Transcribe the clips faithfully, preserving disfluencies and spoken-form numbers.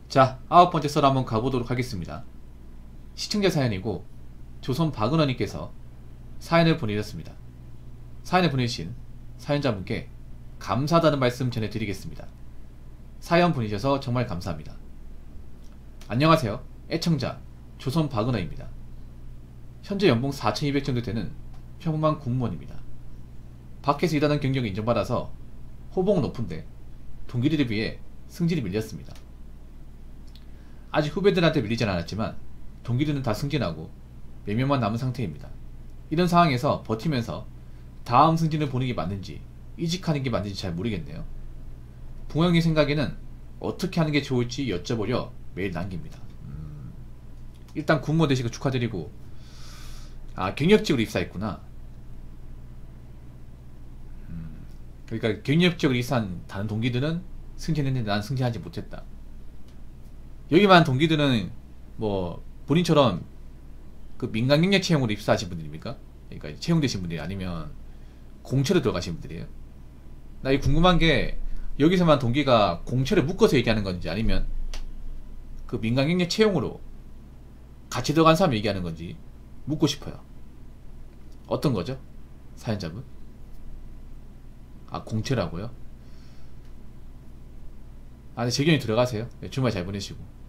자, 아홉 번째 썰 한번 가보도록 하겠습니다. 시청자 사연이고 조선 박은원님께서 사연을 보내주셨습니다. 사연을 보내주신 사연자분께 감사하다는 말씀 전해드리겠습니다. 사연 보내주셔서 정말 감사합니다. 안녕하세요. 애청자 조선 박은원입니다. 현재 연봉 사천이백 정도 되는 평범한 공무원입니다. 밖에서 일하는 경력이 인정받아서 호봉은 높은데 동기들에 비해 승진이 밀렸습니다. 아직 후배들한테 밀리진 않았지만 동기들은 다 승진하고 몇 명만 남은 상태입니다. 이런 상황에서 버티면서 다음 승진을 보는 게 맞는지 이직하는 게 맞는지 잘 모르겠네요. 봉영님 생각에는 어떻게 하는 게 좋을지 여쭤보려 메일 남깁니다. 음, 일단 군무원 되시고 축하드리고, 아, 경력직으로 입사했구나. 음, 그러니까 경력직으로 입사한 다른 동기들은 승진했는데 난 승진하지 못했다. 여기만 동기들은 뭐 본인처럼 그 민간 경력 채용으로 입사하신 분들입니까? 그러니까 채용되신 분들이 아니면 공채로 들어가신 분들이에요? 나 이 궁금한 게 여기서만 동기가 공채를 묶어서 얘기하는 건지 아니면 그 민간 경력 채용으로 같이 들어간 사람 얘기하는 건지 묻고 싶어요. 어떤 거죠? 사연자분? 아, 공채라고요? 아, 네, 재경이 들어가세요. 네, 주말 잘 보내시고.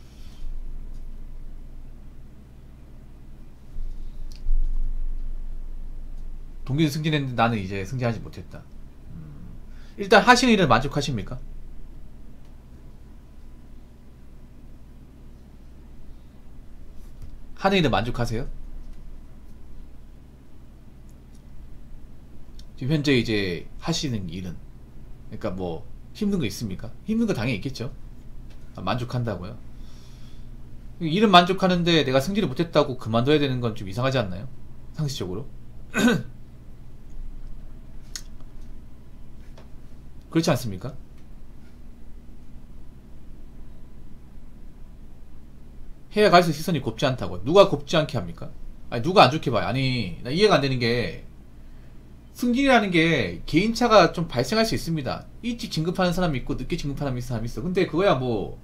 동기는 승진했는데 나는 이제 승진하지 못했다. 음, 일단 하시는 일을 만족하십니까? 하는 일을 만족하세요? 지금 현재 이제 하시는 일은, 그러니까 뭐 힘든 거 있습니까? 힘든 거 당연히 있겠죠. 아, 만족한다고요? 일은 만족하는데 내가 승진을 못했다고 그만둬야 되는 건 좀 이상하지 않나요? 상식적으로. 그렇지 않습니까? 해외 갈수록 시선이 곱지 않다고. 누가 곱지 않게 합니까? 아니, 누가 안 좋게 봐요? 아니, 나 이해가 안 되는 게, 승진이라는 게 개인차가 좀 발생할 수 있습니다. 일찍 진급하는 사람이 있고 늦게 진급하는 사람이 있어. 근데 그거야 뭐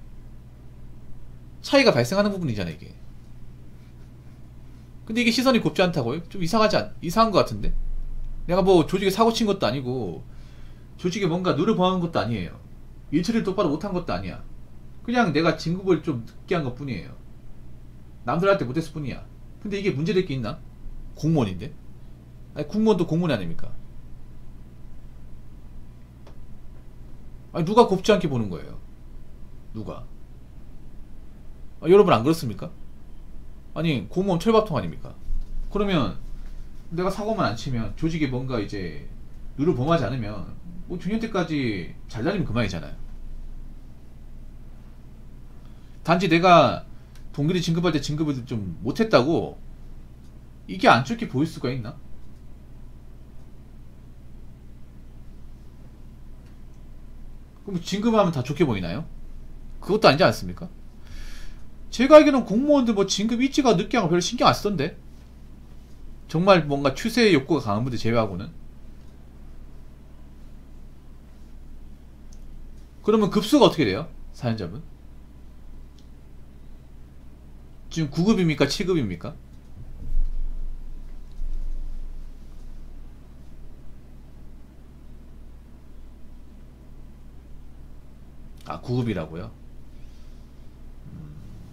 차이가 발생하는 부분이잖아 이게. 근데 이게 시선이 곱지 않다고요? 좀 이상하지 않, 이상한 것 같은데? 내가 뭐 조직에 사고 친 것도 아니고 조직에 뭔가 누를 범한 것도 아니에요. 일처리를 똑바로 못한 것도 아니야. 그냥 내가 진급을 좀 늦게 한 것 뿐이에요. 남들한테 못했을 뿐이야. 근데 이게 문제될 게 있나? 공무원인데? 아니, 공무원도 공무원 아닙니까? 아니, 누가 곱지 않게 보는 거예요? 누가? 아, 여러분 안 그렇습니까? 아니, 공무원 철밥통 아닙니까? 그러면 내가 사고만 안 치면 조직에 뭔가 이제 룰을 범하지 않으면 뭐 중년 때까지 잘 다니면 그만이잖아요. 단지 내가 동기를 진급할 때 진급을 좀 못했다고 이게 안 좋게 보일 수가 있나? 그럼 진급하면 다 좋게 보이나요? 그것도 아니지 않습니까? 제가 알기로는 공무원들 뭐 진급 일찍가 늦게 하고 별로 신경 안 쓰던데? 정말 뭔가 추세의 욕구가 강한 분들 제외하고는. 그러면 급수가 어떻게 돼요? 사연자분? 지금 구 급입니까? 칠 급입니까? 아, 구 급이라고요? 음.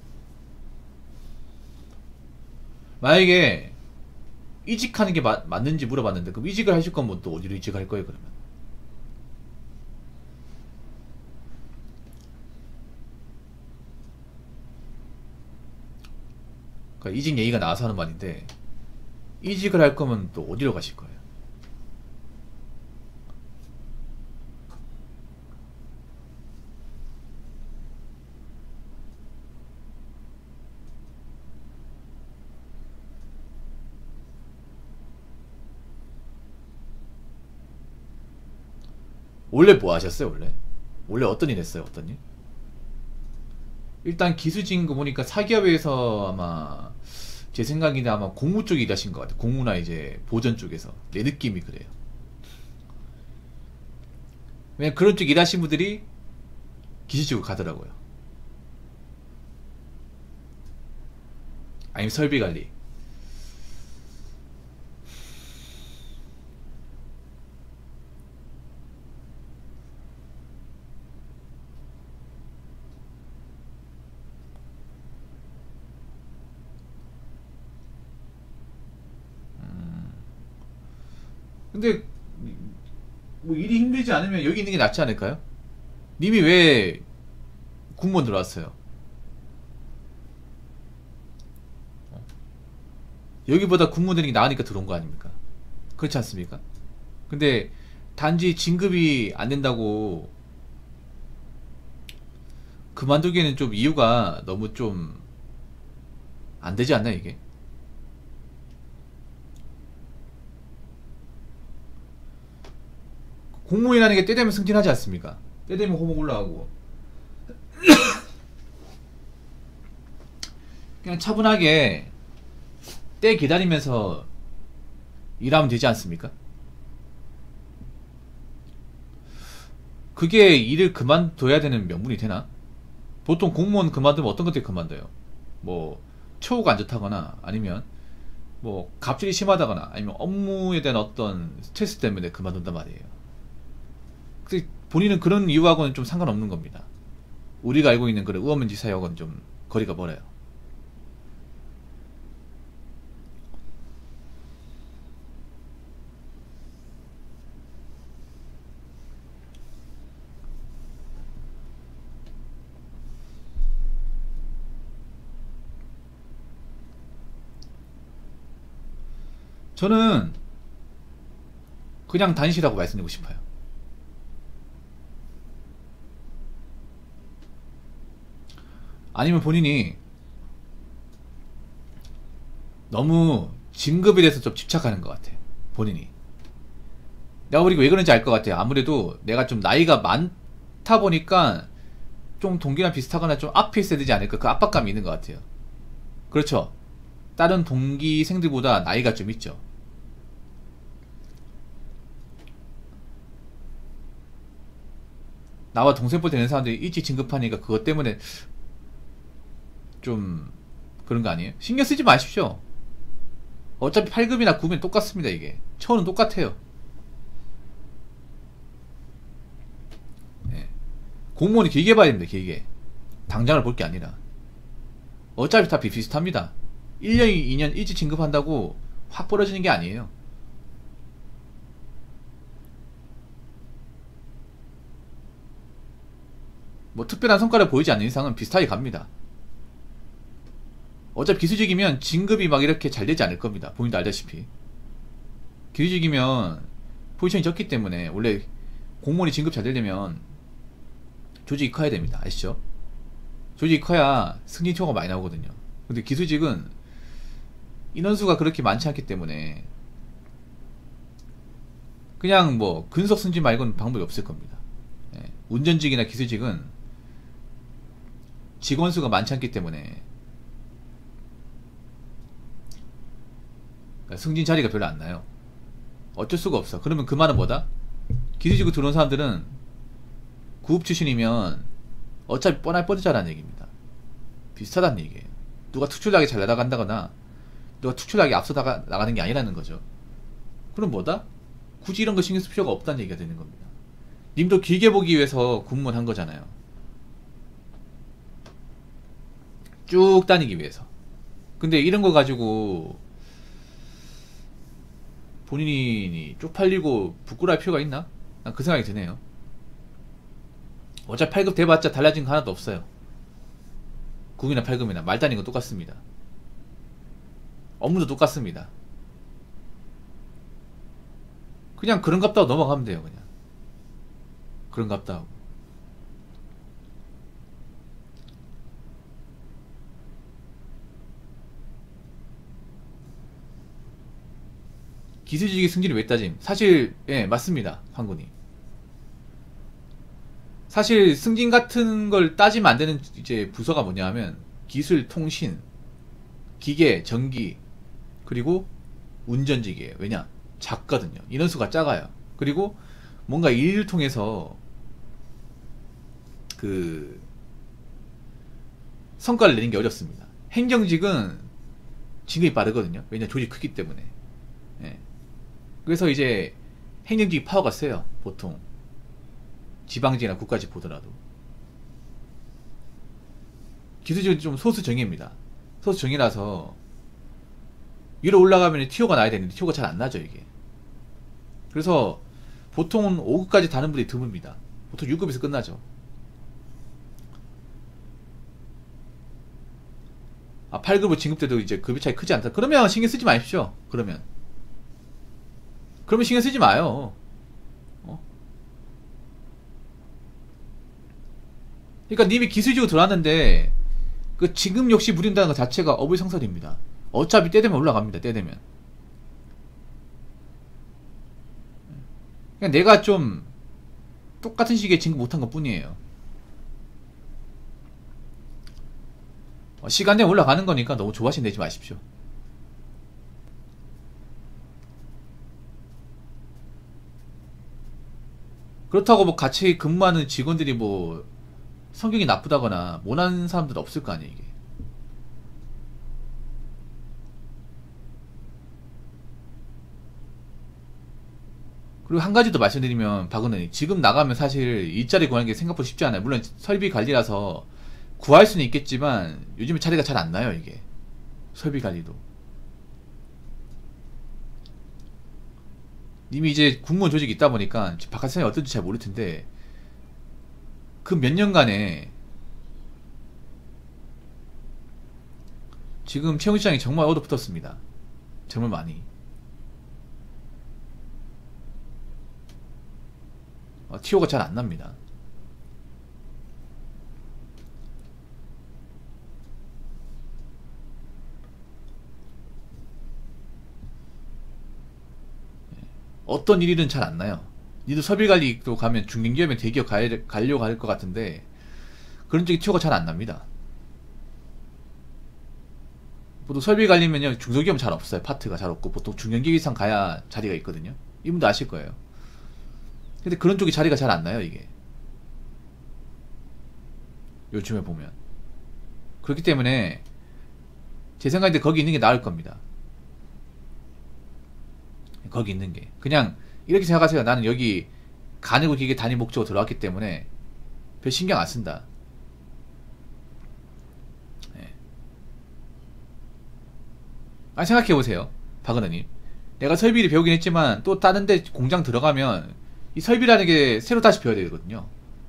만약에 이직하는 게 마, 맞는지 물어봤는데 그럼 이직을 하실 거면 또 어디로 이직할 거예요 그러면? 그러니까 이직 얘기가 나와서 하는 말인데 이직을 할 거면 또 어디로 가실 거예요? 원래 뭐 하셨어요 원래? 원래 어떤 일 했어요 어떤 일? 일단 기술직인 거 보니까 사기업에서 아마 제 생각에는 아마 공무 쪽에 일하신 것 같아요. 공무나 이제 보전 쪽에서 내 느낌이 그래요. 왜냐면 그런 쪽 일하신 분들이 기술직으로 가더라고요. 아니면 설비관리. 근데 뭐 일이 힘들지 않으면 여기 있는 게 낫지 않을까요? 님이 왜 공무원 들어왔어요? 여기보다 공무원 되는 게 나으니까 들어온 거 아닙니까? 그렇지 않습니까? 근데 단지 진급이 안 된다고 그만두기에는 좀 이유가 너무 좀 안 되지 않나 이게? 공무원이라는 게 때 되면 승진하지 않습니까? 때 되면 호목 올라가고 그냥 차분하게 때 기다리면서 일하면 되지 않습니까? 그게 일을 그만둬야 되는 명분이 되나? 보통 공무원 그만두면 어떤 것들이 그만둬요? 뭐 처우가 안 좋다거나 아니면 뭐 갑질이 심하다거나 아니면 업무에 대한 어떤 스트레스 때문에 그만둔단 말이에요. 근데 본인은 그런 이유하고는 좀 상관없는 겁니다. 우리가 알고 있는 그런 의원면직 사회하고는 좀 거리가 멀어요. 저는 그냥 다니시라고 말씀드리고 싶어요. 아니면 본인이 너무 진급에 대해서 좀 집착하는 것 같아요. 본인이. 내가 보니까 왜 그런지 알 것 같아요. 아무래도 내가 좀 나이가 많다 보니까 좀 동기랑 비슷하거나 좀 앞에 있어야 되지 않을까, 그 압박감이 있는 것 같아요. 그렇죠. 다른 동기생들보다 나이가 좀 있죠. 나와 동생뻘 되는 사람들이 일찍 진급하니까 그것 때문에 좀 그런 거 아니에요? 신경 쓰지 마십시오. 어차피 팔 급이나 구 급이 똑같습니다. 이게 처우는 똑같아요. 네. 공무원이 길게 봐야 됩니다. 길게. 당장을 볼 게 아니라 어차피 다 비슷합니다. 일 년, 이 년 일찍 진급한다고 확 벌어지는 게 아니에요. 뭐 특별한 성과를 보이지 않는 이상은 비슷하게 갑니다. 어차피 기술직이면 진급이 막 이렇게 잘 되지 않을 겁니다. 본인도 알다시피 기술직이면 포지션이 적기 때문에 원래 공무원이 진급 잘 되려면 조직이 커야 됩니다. 아시죠? 조직이 커야 승진초가 많이 나오거든요. 근데 기술직은 인원수가 그렇게 많지 않기 때문에 그냥 뭐 근속 승진 말고는 방법이 없을 겁니다. 예. 운전직이나 기술직은 직원수가 많지 않기 때문에 승진 자리가 별로 안 나요. 어쩔 수가 없어. 그러면 그 말은 뭐다? 기술직으로 들어온 사람들은 구급 출신이면 어차피 뻔할 뻔하자라는 얘기입니다. 비슷하다는 얘기예요. 누가 특출나게 잘 나간다거나 누가 특출나게 앞서 나가, 나가는 게 아니라는 거죠. 그럼 뭐다? 굳이 이런 거 신경 쓸 필요가 없다는 얘기가 되는 겁니다. 님도 길게 보기 위해서 공무원 한 거잖아요. 쭉 다니기 위해서. 근데 이런 거 가지고 본인이 쪽팔리고 부끄러울 필요가 있나? 난 그 생각이 드네요. 어차피 팔 급 돼봤자 달라진 거 하나도 없어요. 구 급이나 팔 급이나 말 다니는 거 똑같습니다. 업무도 똑같습니다. 그냥 그런갑다 하고 넘어가면 돼요. 그냥 그런갑다 하고. 기술직의 승진을 왜 따짐? 사실 예 맞습니다. 황군이 사실 승진 같은 걸 따지면 안 되는 이제 부서가 뭐냐 하면 기술, 통신, 기계, 전기 그리고 운전직이에요. 왜냐? 작거든요. 인원수가 작아요. 그리고 뭔가 일을 통해서 그 성과를 내는 게 어렵습니다. 행정직은 진급이 빠르거든요. 왜냐 조직 크기 때문에. 예. 그래서 이제 행정직 파워가 세요. 보통 지방직이나 국가직 보더라도. 기술직은 좀 소수 정예입니다. 소수 정예라서 위로 올라가면 티오가 나야 되는데 티오가 잘 안 나죠 이게. 그래서 보통은 오 급까지 다는 분이 드뭅니다. 보통 육 급에서 끝나죠. 아, 팔 급으로 진급돼도 이제 급이 차이 크지 않다. 그러면 신경 쓰지 마십시오. 그러면 그러면 신경 쓰지 마요. 어? 그러니까 님이 기술직으로 들어왔는데 그 지금 역시 부린다는 것 자체가 어불성설입니다. 어차피 때 되면 올라갑니다. 때 되면. 그냥 내가 좀 똑같은 시기에 진급 못한 것 뿐이에요. 어, 시간 되면 올라가는 거니까 너무 조바심 내지 마십시오. 그렇다고 뭐 같이 근무하는 직원들이 뭐 성격이 나쁘다거나 모난 사람들 없을 거 아니에요 이게. 그리고 한 가지 더 말씀드리면 박은혜 지금 나가면 사실 일자리 구하는 게 생각보다 쉽지 않아요. 물론 설비 관리라서 구할 수는 있겠지만 요즘에 자리가 잘 안 나요 이게. 설비 관리도. 님이 이제 공무원 조직이 있다 보니까 바깥 세상이 어떤지 잘 모를 텐데 그 몇 년간에 지금 채용시장이 정말 얼어붙었습니다. 정말 많이. 어, 티오가 잘 안 납니다. 어떤 일이든 잘 안 나요. 니도 설비관리도 가면 중견기업이면 대기업 갈, 가려고 할 것 같은데 그런 쪽이 티오가 잘 안 납니다. 보통 설비관리면요 중소기업은 잘 없어요. 파트가 잘 없고 보통 중견기업 이상 가야 자리가 있거든요. 이분도 아실 거예요. 근데 그런 쪽이 자리가 잘 안 나요 이게. 요즘에 보면. 그렇기 때문에 제 생각인데 거기 있는 게 나을 겁니다. 거기 있는 게 그냥 이렇게 생각하세요. 나는 여기 간이고 기계 단위 목적으로 들어왔기 때문에 별 신경 안 쓴다. 네. 아니 생각해보세요 박은하님. 내가 설비를 배우긴 했지만 또 다른 데 공장 들어가면 이 설비라는 게 새로 다시 배워야 되거든요.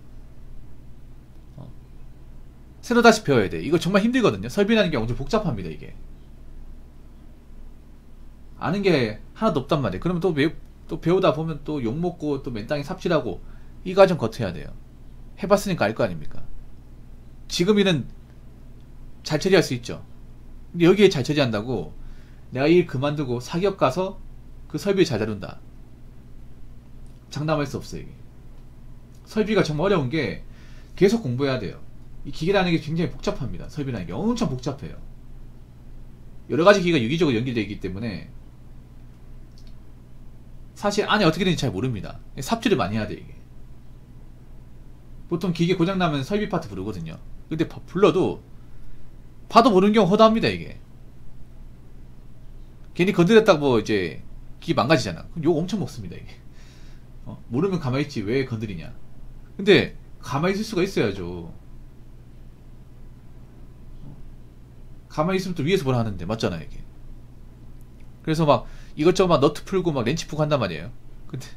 어. 새로 다시 배워야 돼. 이거 정말 힘들거든요. 설비라는 게 엄청 복잡합니다 이게. 아는 게 하나도 없단 말이에요. 그러면 또, 배, 또 배우다 보면 또 욕먹고 또 맨땅에 삽질하고 이 과정 거쳐야 돼요. 해봤으니까 알 거 아닙니까? 지금 일은 잘 처리할 수 있죠. 근데 여기에 잘 처리한다고 내가 일 그만두고 사기업 가서 그 설비를 잘 다룬다. 장담할 수 없어요 이게. 설비가 정말 어려운 게 계속 공부해야 돼요. 이 기계라는 게 굉장히 복잡합니다. 설비라는 게 엄청 복잡해요. 여러가지 기계가 유기적으로 연결되어 있기 때문에 사실 안에 어떻게 되는지 잘 모릅니다. 삽질을 많이 해야 돼 이게. 보통 기계 고장나면 설비 파트 부르거든요. 근데 불러도 봐도 모르는 경우 허다합니다 이게. 괜히 건드렸다고 이제 기계 망가지잖아. 그럼 욕 엄청 먹습니다 이게. 어? 모르면 가만히 있지 왜 건드리냐. 근데 가만히 있을 수가 있어야죠. 가만히 있으면 또 위에서 뭐라 하는데 맞잖아 이게. 그래서 막 이것저것 막 너트 풀고 막 렌치 풀고 한단 말이에요. 근데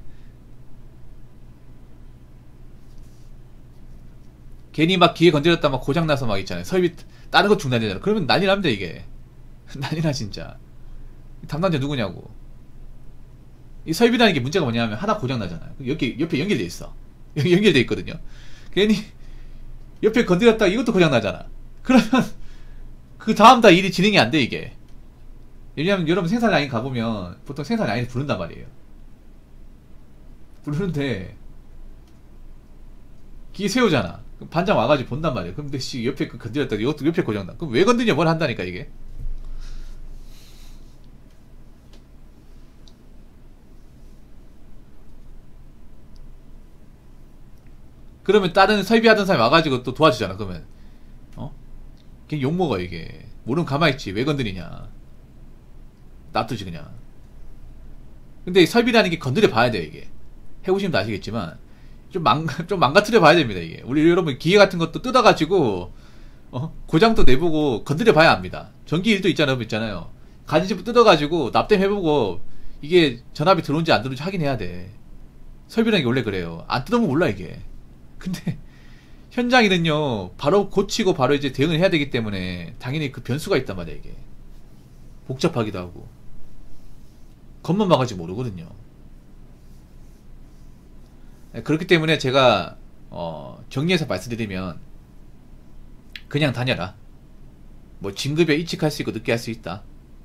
괜히 막 기계 건드렸다 막 고장나서 막 있잖아요. 설비 다른 거 중단되잖아. 그러면 난리 납니다 이게. 난리나 진짜. 담당자 누구냐고. 이 설비라는 게 문제가 뭐냐면 하나 고장나잖아요. 여기 옆에 연결돼 있어. 여기 연결돼 있거든요. 괜히 옆에 건드렸다 이것도 고장나잖아. 그러면 그 다음 다 일이 진행이 안 돼 이게. 왜냐면 여러분 생산 라인 가보면 보통 생산 라인을 부른단 말이에요. 부르는데 기계 세우잖아. 그럼 반장 와가지고 본단 말이에요. 그럼 근데 씨 옆에 그 건드렸다 이것도 옆에 고장나. 그럼 왜 건드냐 뭘 한다니까 이게. 그러면 다른 설비하던 사람이 와가지고 또 도와주잖아. 그러면 어? 걔 욕먹어 이게. 모르면 가만히 있지 왜 건드리냐. 놔두지 그냥. 근데 설비라는 게 건드려 봐야 돼요. 이게 해보시면 아시겠지만 좀 망, 좀 망가뜨려 봐야 됩니다. 이게 우리 여러분 기계 같은 것도 뜯어가지고 어? 고장도 내보고 건드려 봐야 합니다. 전기 일도 있잖아요. 있잖아요. 가지집 뜯어가지고 납땜 해보고 이게 전압이 들어온지 안 들어온지 확인해야 돼. 설비라는 게 원래 그래요. 안 뜯어보면 몰라 이게. 근데 현장 일은요 바로 고치고 바로 이제 대응을 해야 되기 때문에 당연히 그 변수가 있단 말이야. 이게 복잡하기도 하고 겉만 막아지 모르거든요. 그렇기 때문에 제가 어, 정리해서 말씀드리면 그냥 다녀라. 뭐 진급에 이직할 수 있고 늦게 할 수 있다.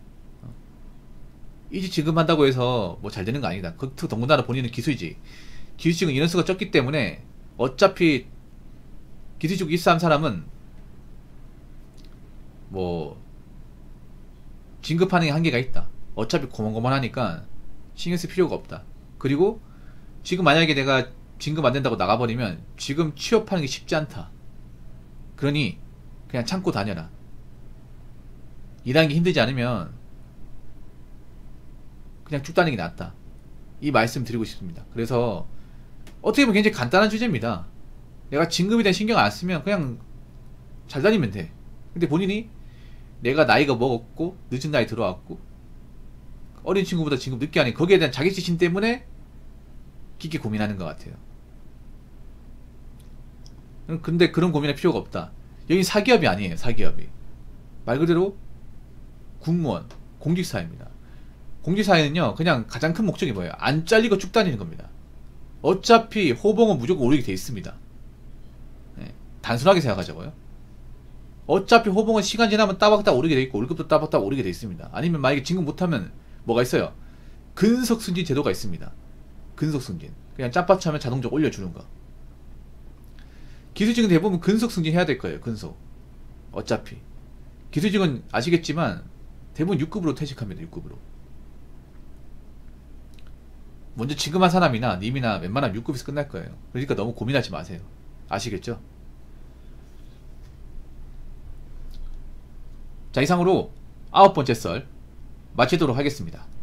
이직 진급한다고 해서 뭐 잘 되는 거 아니다. 그 더군다나 본인은 기수이지. 기수직은 인원수가 적기 때문에 어차피 기수직 입사한 사람은 뭐 진급하는 게 한계가 있다. 어차피 고만고만하니까 신경 쓸 필요가 없다. 그리고 지금 만약에 내가 진급 안 된다고 나가버리면 지금 취업하는 게 쉽지 않다. 그러니 그냥 참고 다녀라. 일하는 게 힘들지 않으면 그냥 쭉 다니는 게 낫다. 이 말씀 드리고 싶습니다. 그래서 어떻게 보면 굉장히 간단한 주제입니다. 내가 진급에 대한 신경 안 쓰면 그냥 잘 다니면 돼. 근데 본인이 내가 나이가 먹었고 늦은 나이 들어왔고 어린 친구보다 진급 늦게 하니 거기에 대한 자격지심 때문에 깊게 고민하는 것 같아요. 근데 그런 고민할 필요가 없다. 여기 사기업이 아니에요. 사기업이 말 그대로 공무원 공직사회입니다. 공직사회는요 그냥 가장 큰 목적이 뭐예요? 안 잘리고 쭉 다니는 겁니다. 어차피 호봉은 무조건 오르게 돼 있습니다. 네, 단순하게 생각하자고요. 어차피 호봉은 시간 지나면 따박따박 오르게 돼 있고 월급도 따박따박 오르게 돼 있습니다. 아니면 만약에 진급 못하면 뭐가 있어요? 근속승진 제도가 있습니다. 근속승진 그냥 짬밥차면 자동적으로 올려주는 거. 기술직은 대부분 근속승진 해야 될 거예요. 근속 어차피 기술직은 아시겠지만 대부분 육 급으로 퇴직합니다. 육 급으로 먼저 진급한 사람이나 님이나 웬만하면 육 급에서 끝날 거예요. 그러니까 너무 고민하지 마세요. 아시겠죠? 자, 이상으로 아홉 번째 썰 마치도록 하겠습니다.